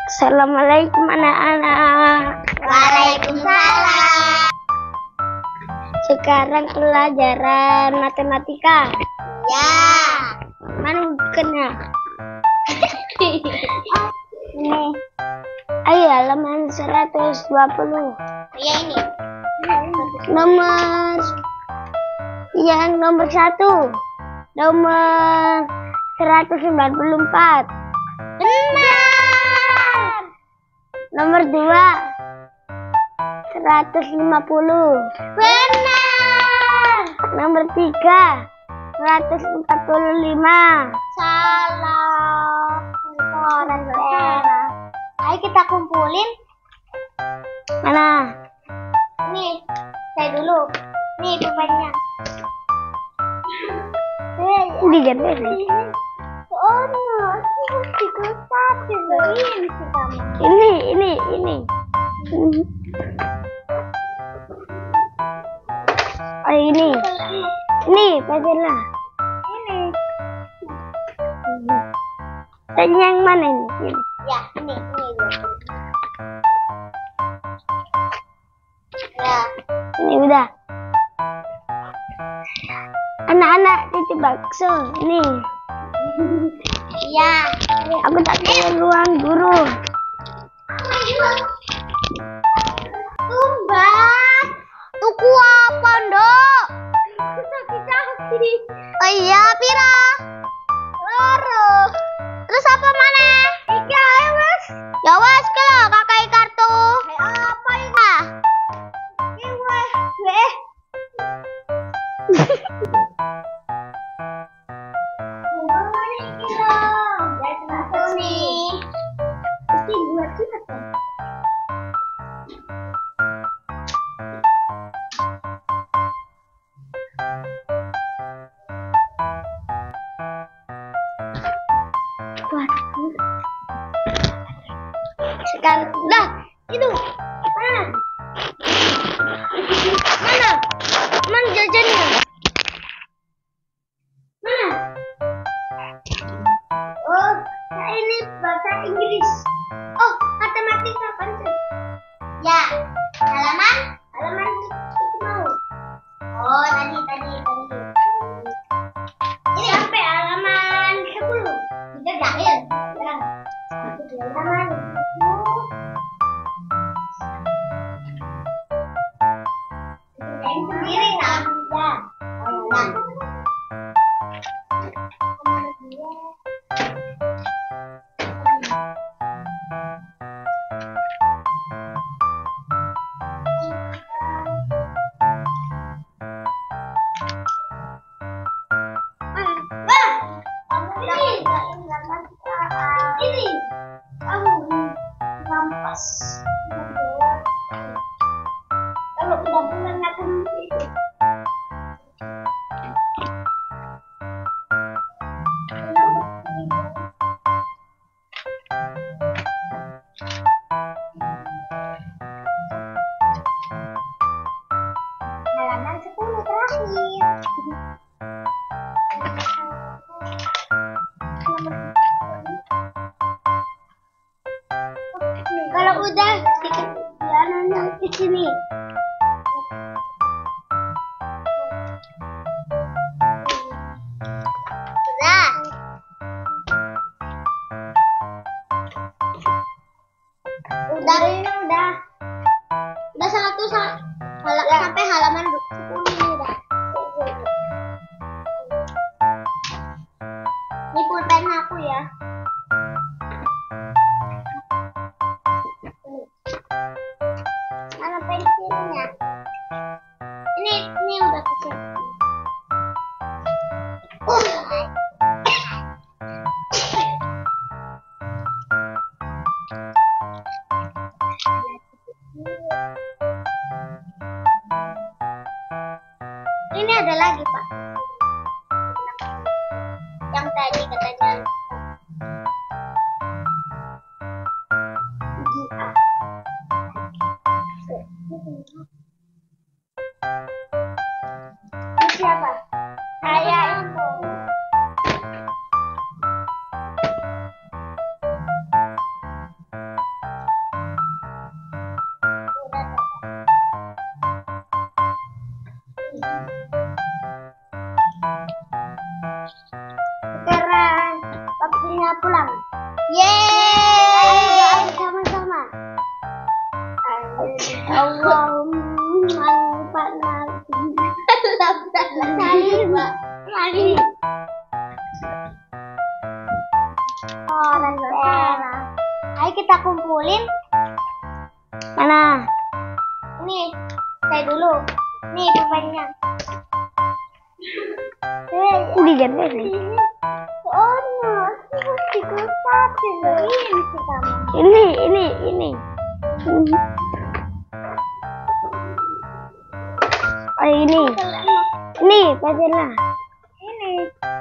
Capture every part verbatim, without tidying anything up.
Assalamualaikum anak-anak. Waalaikumsalam. Sekarang pelajaran matematika. Ya. Mana bukunya? Ini. Ayo halaman seratus dua puluh. Ya ini. Nomor yang nomor satu. Nomor seratus sembilan puluh empat. Benar. Nomor dua. seratus lima puluh. Benar. Nomor tiga. seratus empat puluh lima. Salah. Orang salah. Ayo kita kumpulin. Mana? Nih, saya dulu. Nih pulpennya. Ini gede nih. Oh no, dikutat ini sih kamu. Ini, ini, ini. Oh ini, ini pasirnya. Ini. Dan yang mana ini? Ini. Ya, ini, ini dulu. Ya. Ini udah. Anak-anak titip bakso. Nih. Ya. Aku tak tahu ruang guru. Tumbas. Tuku apa, Ndok? Sakit-sakit. Oh iya, pira? Loro. Terus apa mana? Tiga, ya wes. Ya wes, kalau kakai kartu. Apa ini? Ini weh, weh. Sekarang dah itu mana? Mana? Mana jajannya? Mana? Oh, ini bahasa Inggris. Oh, matematika kan? Ya, halaman, halaman itu mau. Oh, tadi, tadi, tadi. Ini sampai halaman sepuluh. Kita jahil. Ya. Halaman sepuluh. Kerjain sendiri kan? Ya. Oh, ya. Ini kamu rampas. Kalau udah pulang aku itu. Halaman sepuluh terakhir. Kalau udah jalannya ke sini. Sudah. Udah ini udah. Udah satu sa- hala- sampai halaman sepuluh ini udah. Ini pulpen aku ya. Mana pensilnya? Ini ini udah kecil. Uh. Ini ada lagi, Pak. Yang tadi katanya. Ini siapa? Saya itu. Mari. Oh, Rastera. Ayo kita kumpulin. Mana? Ini, saya dulu. Nih pulpennya. Ini gede sih. Oh no, tiga satu ini sih kamu. Ini, ini, ini. Oh ini, ini pasirnya. Ini.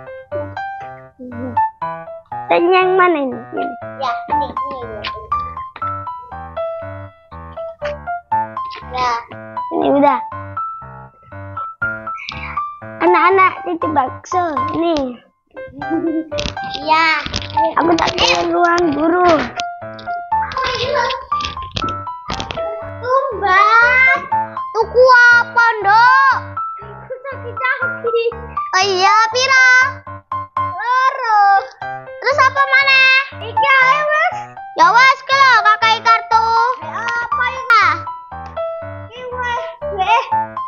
Dan yang mana ini? Ini. Ya, ini, ini. Ya. Ini udah. Anak-anak titip bakso. Nih. Iya. Aku tak ke ruang guru. Tumbas. Tuku apa, Ndok? Sakit-sakit. Oh iya, pira? Loro. Terus apa mana? Iki ae wes. Ya wes ke lo, kakak kartu. Apa ya? Iki wes. Weh.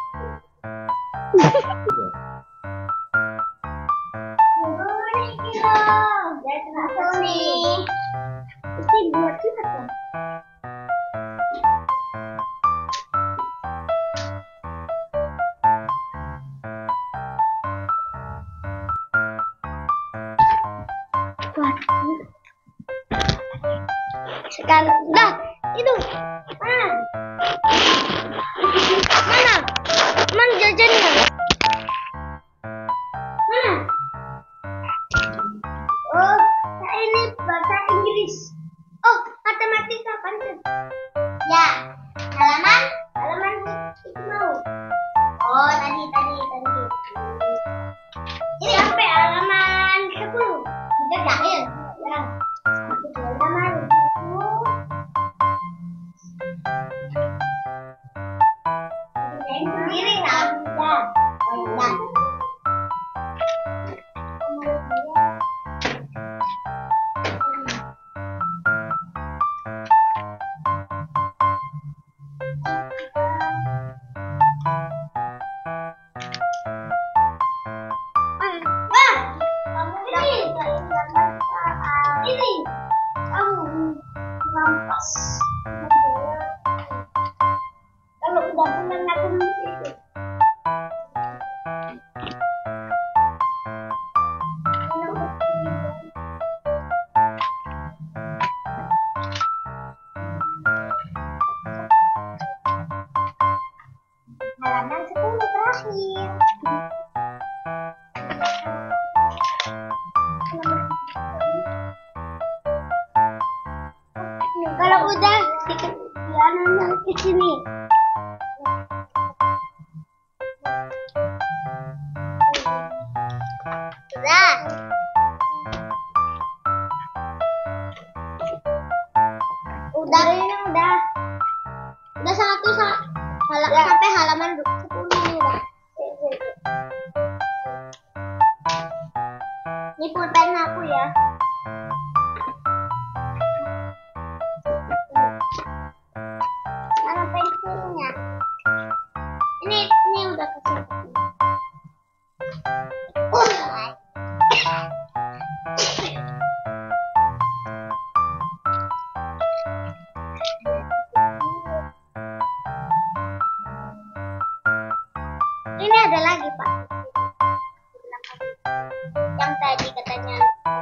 Sekarang dah itu mana mana mana jajannya mana oh nah ini bahasa Inggris oh matematika kan ya halaman halaman itu mau oh tadi tadi tadi ini sampai halaman sepuluh kita jahil ya halaman sendiri lah ya ya ini kamu rampas kalau udah pulang aku itu halaman sepuluh terakhir. Kalau udah dikit pianonya ke sini. Udah. Udah ini udah. Udah satu sa hala ya. Sampai halaman sepuluh ini udah. Ini pulpen aku ya. Mana pensilnya? Ini ini udah kecil. Uh. Ini ada lagi Pak. Yang tadi katanya.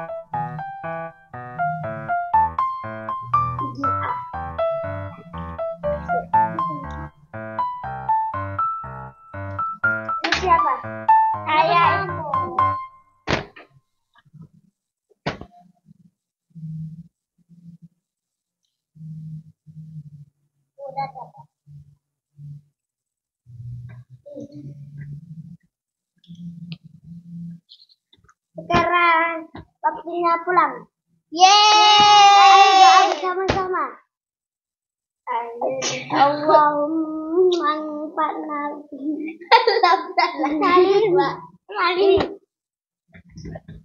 Ini siapa? Saya itu. Udah dapat. Sekarang waktunya pulang. Yeay! Sama-sama. Allahumma anfa'na bihi. Salim, Pak. Salim.